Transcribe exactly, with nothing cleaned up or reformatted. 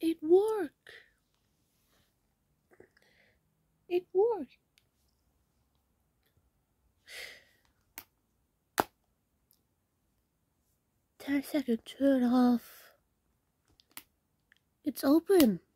It worked. It worked. ten second turn off. It's open.